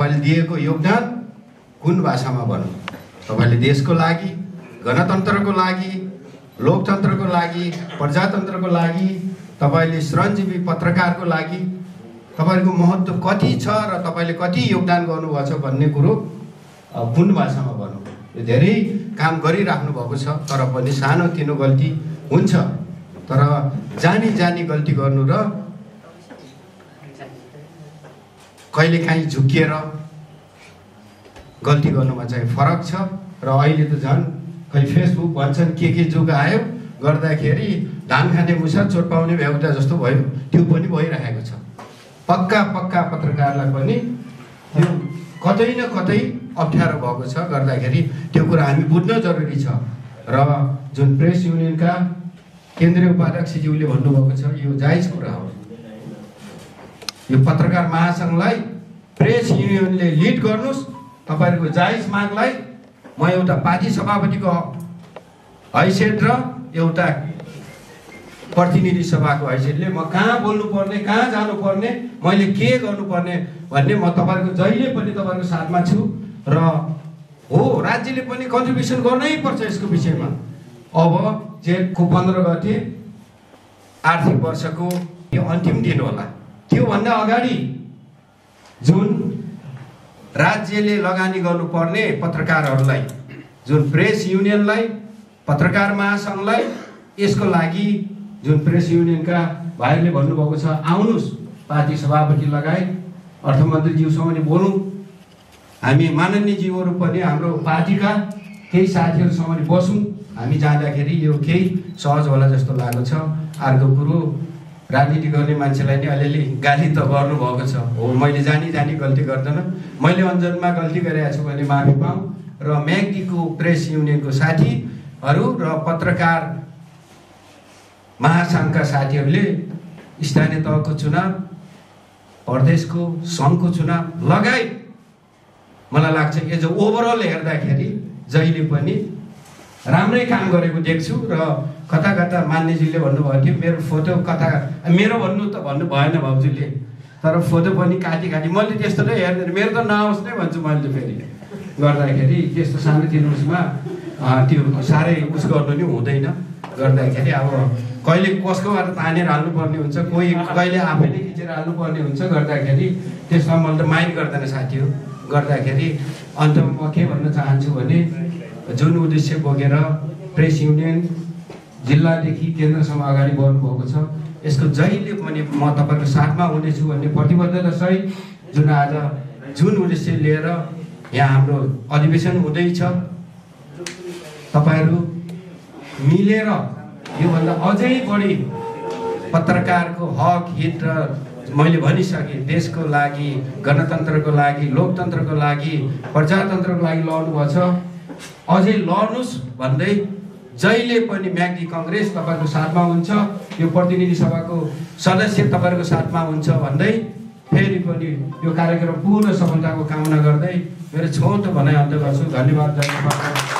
तपाईले दिएको योगदान कुन भाषामा भनौँ? तपाईले देशको लागि, गणतन्त्रको लागि, लोकतन्त्रको लागि, प्रजातन्त्रको लागि, तपाईले श्रमजीवी पत्रकारको लागि तपाईको महत्त्व कति छ र तपाईले कति योगदान गर्नुभएको छ भन्ने कुरो कुन भाषामा भनौँ? यो धेरै काम गरिराख्नु भएको छ, तर पनि सानोतिनो गल्ती हुन्छ। तर जानी गल्ती गर्नु र कहिलेकाहीँ झुकिएर गल्ती गर्नुमा चाहिँ फरक छ। र अहिले त झन् खै फेसबुक भन्छन् के जुग आयो गर्दाखेरि धान खाने मुसा चोट पाउने भ्याउता जस्तो भयो, त्यो पनि भइरहेको छ। पक्का पत्रकारलाई पनि त्यो कतै न कतै अप्ठ्यारो भएको छ गर्दाखेरि त्यो कुरा हामी बुझ्न जरुरी छ। र जुन प्रेस युनियनका केन्द्रीय उपाध्यक्षज्यूले भन्नुभएको छ यो जायज कुरा हो। यो पत्रकार महासंघलाई प्रेस युनियनले लिड गर्नुस्। तपाईहरुको जायज मागलाई म एउटा पार्टी सभापतिको हैसियत र एउटा प्रतिनिधि सभाको हैसियतले म कहाँ बोल्नुपर्ने, कहाँ जानुपर्ने, मैले के गर्नुपर्ने भन्ने म तपाईहरुको जहिले पनि तपाईहरुको साथमा छु। र हो राज्यले पनि कन्ट्रिब्युसन गर्नै पर्छ यसको विषयमा। अब जेठको 15 गते आर्थिक वर्षको यो अन्तिम दिन होला, त्यो भन्दा अगाडि जुन राज्यले लगानी गर्नुपर्ने पत्रकारहरूलाई, जुन प्रेस युनियनलाई, पत्रकार महासंघलाई, यसको लागि जुन प्रेस युनियनका भाइहरूले भन्नुभएको छ आउनुस् पार्टी सभापति लगायत अर्थमन्त्रीज्यूसँग पनि बोलौँ। हामी माननीय ज्यूहरू पनि हाम्रो पार्टीका केही साथीहरूसँग पनि बसौँ। हामी जाँदाखेरि यो केही सहज होला जस्तो लागेको छ। अर्को कुरो राजनीति गर्ने मान्छेलाई नि अलिअलि गाली त गर्नुभएको छ। हो मैले जानी गल्ती गर्दैन, मैले अन्जनमा गल्ती गरेको छु भने माफी पाऊँ। र म्याग्दीको प्रेस युनियनको साथीहरू र पत्रकार महासंघका साथीहरूले स्थानीय तहको चुनाव, प्रदेशको सङ्घको चुनाव लगायत मलाई लाग्छ एज अ ओभरअल हेर्दाखेरि जहिले पनि राम्रै काम गरेको देख्छु। र कता मान्यजीले भन्नुभएको थियो मेरो फोटो कता, मेरो भन्नु त भन्नु भएन भाउजूले, तर फोटो पनि काटी मैले त्यस्तो नै हेर्दैन, मेरो त नआओस् नै भन्छु मैले फेरि गर्दाखेरि। त्यस्तो सानोतिनो उसमा त्यो साह्रै उस गर्नु नि हुँदैन गर्दाखेरि। अब कहिले कसकोबाट तानेर हाल्नुपर्ने हुन्छ, कोही कहिले आफैले खिचेर हाल्नुपर्ने हुन्छ गर्दाखेरि त्यसमा मैले त माइन्ड गर्दैन साथीहरू गर्दाखेरि। अन्तमा म के भन्न चाहन्छु भने जुन उद्देश्य बोकेर प्रेस युनियन जिल्लादेखि केन्द्रसम्म अगाडि बढ्नुभएको छ यसको जहिले पनि म तपाईहरुको साथमा हुनेछु भन्ने प्रतिबद्धता सहित जुन आज जुन उद्देश्य लिएर यहाँ हाम्रो अधिवेशन हुँदैछ, तपाईहरु मिलेर योभन्दा अझै बढी पत्रकारको हक हित र मैले भनिसकेँ देशको लागि, गणतन्त्रको लागि, लोकतन्त्रको लागि, प्रजातन्त्रको लागि लड्नु भएको छ। अझै लड्नुस् भन्दै जहिले पनि म्याग्दी कांग्रेस तपाईहरुको साथमा हुन्छ, यो प्रतिनिधि सभाको सदस्य तपाईहरुको साथमा हुन्छ भन्दै फेरि पनि यो कार्यक्रम पूर्ण सफलताको कामना गर्दै मेरो छोटो भनाइ अन्त्य गर्छु। धन्यवाद।